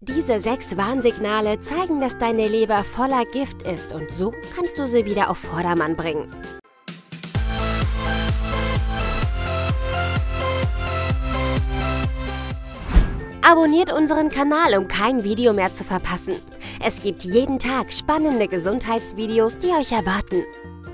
Diese 6 Warnsignale zeigen, dass deine Leber voller Gift ist und so kannst du sie wieder auf Vordermann bringen. Abonniert unseren Kanal, um kein Video mehr zu verpassen. Es gibt jeden Tag spannende Gesundheitsvideos, die euch erwarten.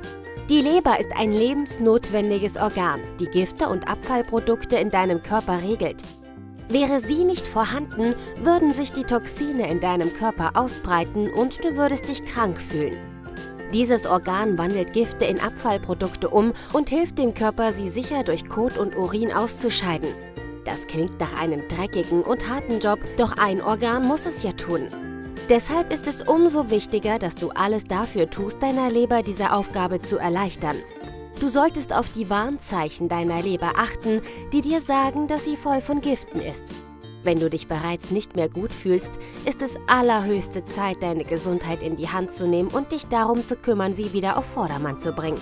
Die Leber ist ein lebensnotwendiges Organ, die Gifte und Abfallprodukte in deinem Körper regelt. Wäre sie nicht vorhanden, würden sich die Toxine in deinem Körper ausbreiten und du würdest dich krank fühlen. Dieses Organ wandelt Gifte in Abfallprodukte um und hilft dem Körper, sie sicher durch Kot und Urin auszuscheiden. Das klingt nach einem dreckigen und harten Job, doch ein Organ muss es ja tun. Deshalb ist es umso wichtiger, dass du alles dafür tust, deiner Leber diese Aufgabe zu erleichtern. Du solltest auf die Warnzeichen deiner Leber achten, die dir sagen, dass sie voll von Giften ist. Wenn du dich bereits nicht mehr gut fühlst, ist es allerhöchste Zeit, deine Gesundheit in die Hand zu nehmen und dich darum zu kümmern, sie wieder auf Vordermann zu bringen.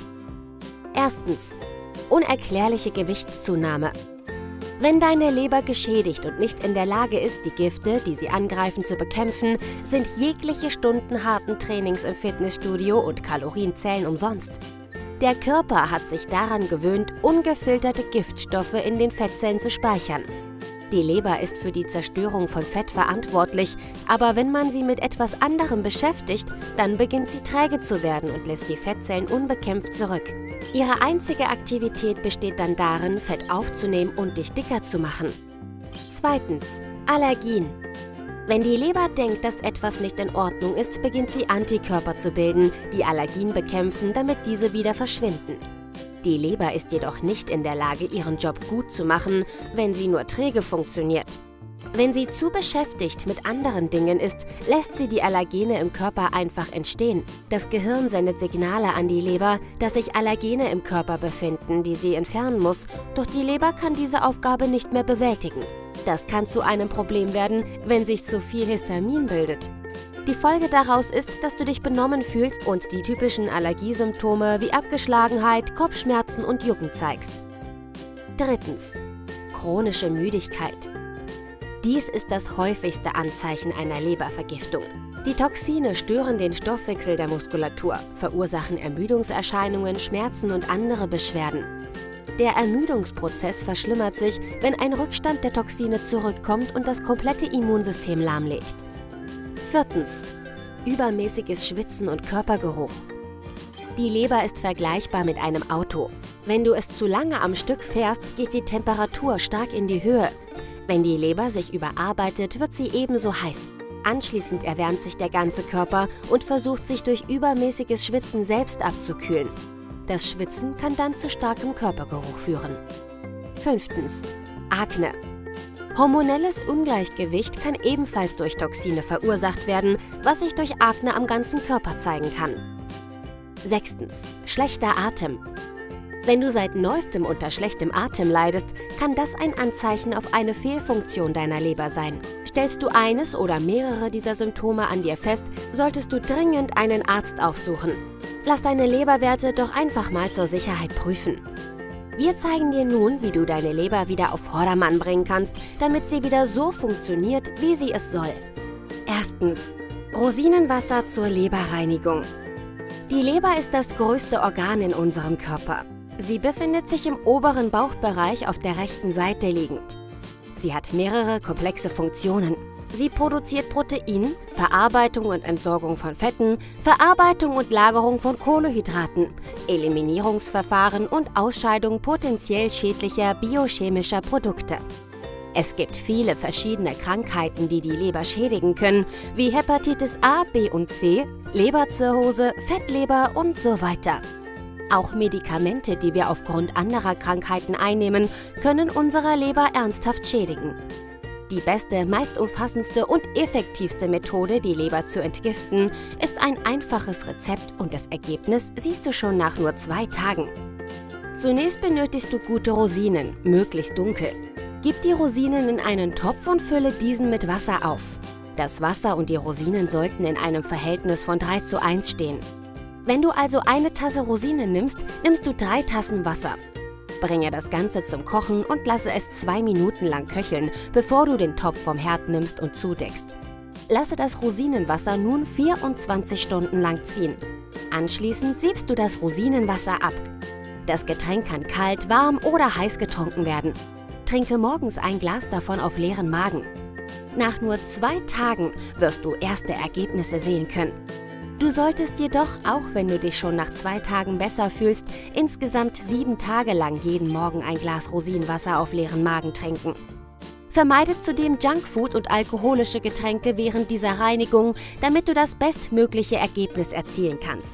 Erstens: unerklärliche Gewichtszunahme. Wenn deine Leber geschädigt und nicht in der Lage ist, die Gifte, die sie angreifen, zu bekämpfen, sind jegliche Stunden harten Trainings im Fitnessstudio und Kalorienzählen umsonst. Der Körper hat sich daran gewöhnt, ungefilterte Giftstoffe in den Fettzellen zu speichern. Die Leber ist für die Zerstörung von Fett verantwortlich, aber wenn man sie mit etwas anderem beschäftigt, dann beginnt sie träge zu werden und lässt die Fettzellen unbekämpft zurück. Ihre einzige Aktivität besteht dann darin, Fett aufzunehmen und dich dicker zu machen. Zweitens: Allergien. Wenn die Leber denkt, dass etwas nicht in Ordnung ist, beginnt sie Antikörper zu bilden, die Allergien bekämpfen, damit diese wieder verschwinden. Die Leber ist jedoch nicht in der Lage, ihren Job gut zu machen, wenn sie nur träge funktioniert. Wenn sie zu beschäftigt mit anderen Dingen ist, lässt sie die Allergene im Körper einfach entstehen. Das Gehirn sendet Signale an die Leber, dass sich Allergene im Körper befinden, die sie entfernen muss, doch die Leber kann diese Aufgabe nicht mehr bewältigen. Das kann zu einem Problem werden, wenn sich zu viel Histamin bildet. Die Folge daraus ist, dass du dich benommen fühlst und die typischen Allergiesymptome wie Abgeschlagenheit, Kopfschmerzen und Jucken zeigst. Drittens: chronische Müdigkeit. Dies ist das häufigste Anzeichen einer Lebervergiftung. Die Toxine stören den Stoffwechsel der Muskulatur, verursachen Ermüdungserscheinungen, Schmerzen und andere Beschwerden. Der Ermüdungsprozess verschlimmert sich, wenn ein Rückstand der Toxine zurückkommt und das komplette Immunsystem lahmlegt. Viertens: übermäßiges Schwitzen und Körpergeruch. Die Leber ist vergleichbar mit einem Auto. Wenn du es zu lange am Stück fährst, geht die Temperatur stark in die Höhe. Wenn die Leber sich überarbeitet, wird sie ebenso heiß. Anschließend erwärmt sich der ganze Körper und versucht sich durch übermäßiges Schwitzen selbst abzukühlen. Das Schwitzen kann dann zu starkem Körpergeruch führen. Fünftens: Akne. Hormonelles Ungleichgewicht kann ebenfalls durch Toxine verursacht werden, was sich durch Akne am ganzen Körper zeigen kann. Sechstens: schlechter Atem. Wenn du seit neuestem unter schlechtem Atem leidest, kann das ein Anzeichen auf eine Fehlfunktion deiner Leber sein. Stellst du eines oder mehrere dieser Symptome an dir fest, solltest du dringend einen Arzt aufsuchen. Lass deine Leberwerte doch einfach mal zur Sicherheit prüfen. Wir zeigen dir nun, wie du deine Leber wieder auf Vordermann bringen kannst, damit sie wieder so funktioniert, wie sie es soll. Erstens: Rosinenwasser zur Leberreinigung. Die Leber ist das größte Organ in unserem Körper. Sie befindet sich im oberen Bauchbereich auf der rechten Seite liegend. Sie hat mehrere komplexe Funktionen. Sie produziert Protein, Verarbeitung und Entsorgung von Fetten, Verarbeitung und Lagerung von Kohlenhydraten, Eliminierungsverfahren und Ausscheidung potenziell schädlicher biochemischer Produkte. Es gibt viele verschiedene Krankheiten, die die Leber schädigen können, wie Hepatitis A, B und C, Leberzirrhose, Fettleber und so weiter. Auch Medikamente, die wir aufgrund anderer Krankheiten einnehmen, können unsere Leber ernsthaft schädigen. Die beste, meist umfassendste und effektivste Methode, die Leber zu entgiften, ist ein einfaches Rezept und das Ergebnis siehst du schon nach nur 2 Tagen. Zunächst benötigst du gute Rosinen, möglichst dunkel. Gib die Rosinen in einen Topf und fülle diesen mit Wasser auf. Das Wasser und die Rosinen sollten in einem Verhältnis von 3:1 stehen. Wenn du also eine Tasse Rosinen nimmst, nimmst du 3 Tassen Wasser. Bringe das Ganze zum Kochen und lasse es 2 Minuten lang köcheln, bevor du den Topf vom Herd nimmst und zudeckst. Lasse das Rosinenwasser nun 24 Stunden lang ziehen. Anschließend siebst du das Rosinenwasser ab. Das Getränk kann kalt, warm oder heiß getrunken werden. Trinke morgens ein Glas davon auf leeren Magen. Nach nur 2 Tagen wirst du erste Ergebnisse sehen können. Du solltest jedoch, auch wenn du dich schon nach 2 Tagen besser fühlst, insgesamt 7 Tage lang jeden Morgen ein Glas Rosinenwasser auf leeren Magen trinken. Vermeide zudem Junkfood und alkoholische Getränke während dieser Reinigung, damit du das bestmögliche Ergebnis erzielen kannst.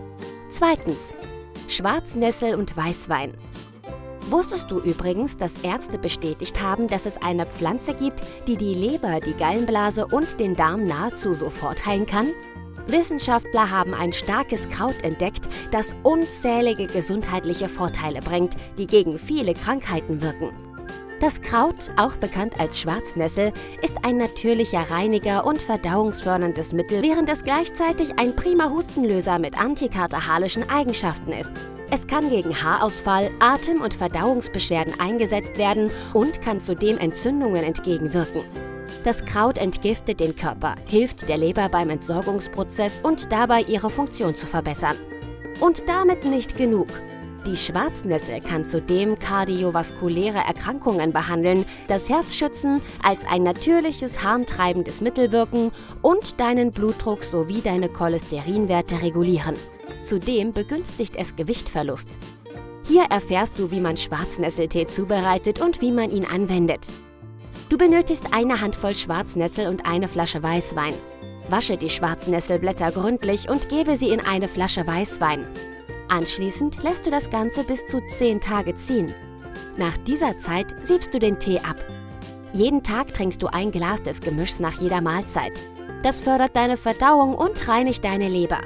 Zweitens: Schwarznessel und Weißwein. Wusstest du übrigens, dass Ärzte bestätigt haben, dass es eine Pflanze gibt, die die Leber, die Gallenblase und den Darm nahezu sofort heilen kann? Wissenschaftler haben ein starkes Kraut entdeckt, das unzählige gesundheitliche Vorteile bringt, die gegen viele Krankheiten wirken. Das Kraut, auch bekannt als Schwarznessel, ist ein natürlicher Reiniger und verdauungsförderndes Mittel, während es gleichzeitig ein prima Hustenlöser mit antikatarrhalischen Eigenschaften ist. Es kann gegen Haarausfall, Atem- und Verdauungsbeschwerden eingesetzt werden und kann zudem Entzündungen entgegenwirken. Das Kraut entgiftet den Körper, hilft der Leber beim Entsorgungsprozess und dabei, ihre Funktion zu verbessern. Und damit nicht genug. Die Schwarznessel kann zudem kardiovaskuläre Erkrankungen behandeln, das Herz schützen, als ein natürliches harntreibendes Mittel wirken und deinen Blutdruck sowie deine Cholesterinwerte regulieren. Zudem begünstigt es Gewichtverlust. Hier erfährst du, wie man Schwarznesseltee zubereitet und wie man ihn anwendet. Du benötigst eine Handvoll Schwarznessel und eine Flasche Weißwein. Wasche die Schwarznesselblätter gründlich und gebe sie in eine Flasche Weißwein. Anschließend lässt du das Ganze bis zu 10 Tage ziehen. Nach dieser Zeit siebst du den Tee ab. Jeden Tag trinkst du ein Glas des Gemischs nach jeder Mahlzeit. Das fördert deine Verdauung und reinigt deine Leber.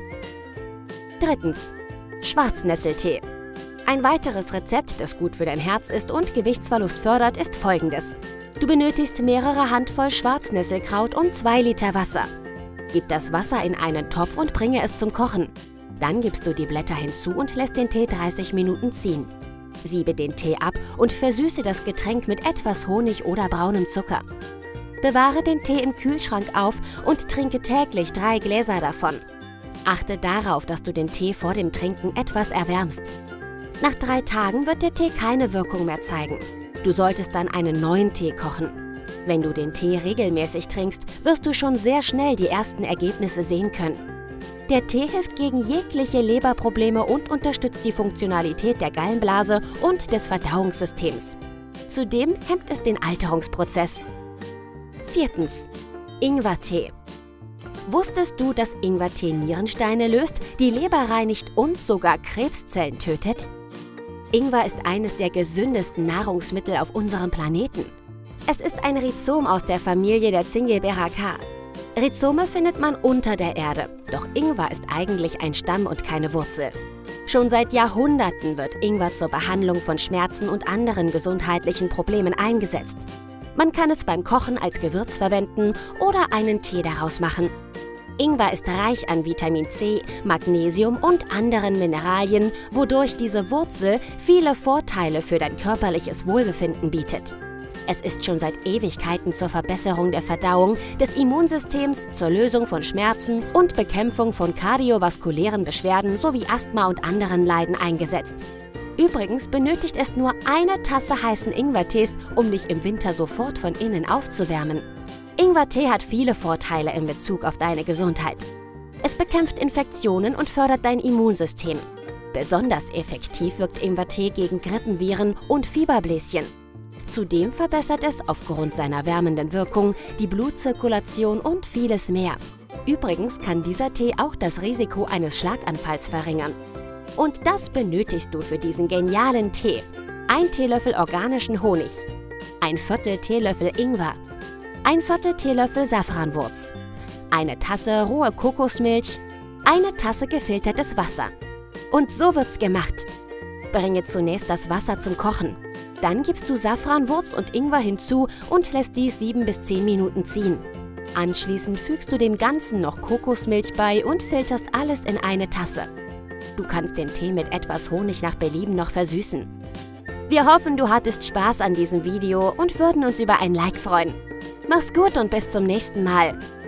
Drittens: Schwarznesseltee. Ein weiteres Rezept, das gut für dein Herz ist und Gewichtsverlust fördert, ist folgendes. Du benötigst mehrere Handvoll Schwarznesselkraut und 2 Liter Wasser. Gib das Wasser in einen Topf und bringe es zum Kochen. Dann gibst du die Blätter hinzu und lässt den Tee 30 Minuten ziehen. Siebe den Tee ab und versüße das Getränk mit etwas Honig oder braunem Zucker. Bewahre den Tee im Kühlschrank auf und trinke täglich 3 Gläser davon. Achte darauf, dass du den Tee vor dem Trinken etwas erwärmst. Nach 3 Tagen wird der Tee keine Wirkung mehr zeigen. Du solltest dann einen neuen Tee kochen. Wenn du den Tee regelmäßig trinkst, wirst du schon sehr schnell die ersten Ergebnisse sehen können. Der Tee hilft gegen jegliche Leberprobleme und unterstützt die Funktionalität der Gallenblase und des Verdauungssystems. Zudem hemmt es den Alterungsprozess. Viertens: Ingwertee. Wusstest du, dass Ingwertee Nierensteine löst, die Leber reinigt und sogar Krebszellen tötet? Ingwer ist eines der gesündesten Nahrungsmittel auf unserem Planeten. Es ist ein Rhizom aus der Familie der Zingiberacea. Rhizome findet man unter der Erde, doch Ingwer ist eigentlich ein Stamm und keine Wurzel. Schon seit Jahrhunderten wird Ingwer zur Behandlung von Schmerzen und anderen gesundheitlichen Problemen eingesetzt. Man kann es beim Kochen als Gewürz verwenden oder einen Tee daraus machen. Ingwer ist reich an Vitamin C, Magnesium und anderen Mineralien, wodurch diese Wurzel viele Vorteile für dein körperliches Wohlbefinden bietet. Es ist schon seit Ewigkeiten zur Verbesserung der Verdauung, des Immunsystems, zur Lösung von Schmerzen und Bekämpfung von kardiovaskulären Beschwerden sowie Asthma und anderen Leiden eingesetzt. Übrigens benötigt es nur eine Tasse heißen Ingwertees, um dich im Winter sofort von innen aufzuwärmen. Ingwertee hat viele Vorteile in Bezug auf deine Gesundheit. Es bekämpft Infektionen und fördert dein Immunsystem. Besonders effektiv wirkt Ingwertee gegen Grippenviren und Fieberbläschen. Zudem verbessert es aufgrund seiner wärmenden Wirkung die Blutzirkulation und vieles mehr. Übrigens kann dieser Tee auch das Risiko eines Schlaganfalls verringern. Und das benötigst du für diesen genialen Tee. 1 Teelöffel organischen Honig, 1/4 Teelöffel Ingwer, 1/4 Teelöffel Safranwurz, 1 Tasse rohe Kokosmilch, 1 Tasse gefiltertes Wasser. Und so wird's gemacht. Bringe zunächst das Wasser zum Kochen. Dann gibst du Safranwurz und Ingwer hinzu und lässt dies 7 bis 10 Minuten ziehen. Anschließend fügst du dem Ganzen noch Kokosmilch bei und filterst alles in eine Tasse. Du kannst den Tee mit etwas Honig nach Belieben noch versüßen. Wir hoffen, du hattest Spaß an diesem Video und würden uns über ein Like freuen. Mach's gut und bis zum nächsten Mal.